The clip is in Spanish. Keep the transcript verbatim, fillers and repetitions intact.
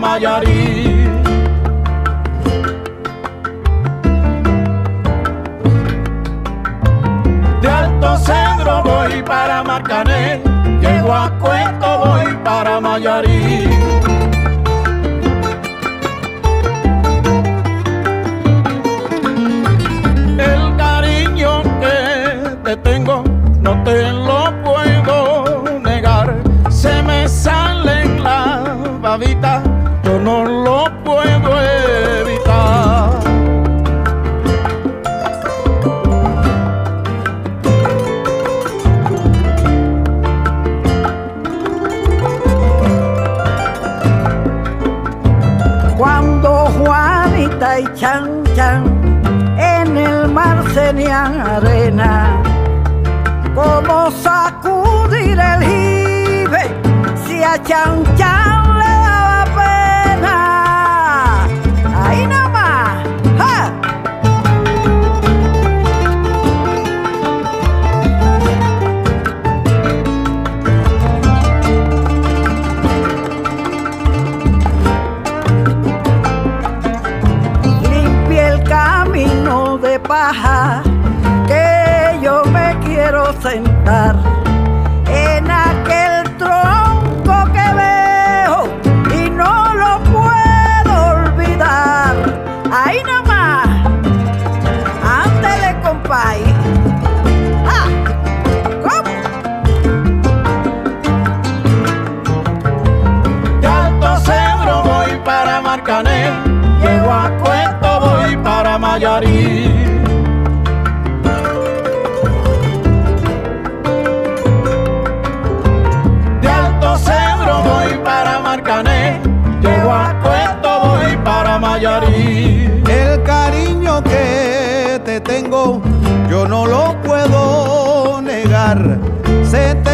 Mayarí. De Alto Cedro voy para Marcané, llego a Cueto voy para Mayarí. El cariño que te tengo no te lo puedo negar, se me salen las babitas, yo no lo puedo evitar. Cuando Juanita y Chan Chan en el mar tenían arena, como sacudir el jibe si a Chan Chan le daba pena. Ahí nomás, ¡ja! Limpie el camino de paja, que yo me quiero sentar en aquel tronco que veo y no lo puedo olvidar. Ahí nomás, ándele, compay. ¡Ah! ¿Cómo? De Alto Cedro voy para Marcané, llego a Cueto voy para Mayarí. De Alto Cedro voy para Marcané, llego a Cueto voy para Mayarí. El cariño que te tengo yo no lo puedo negar, se te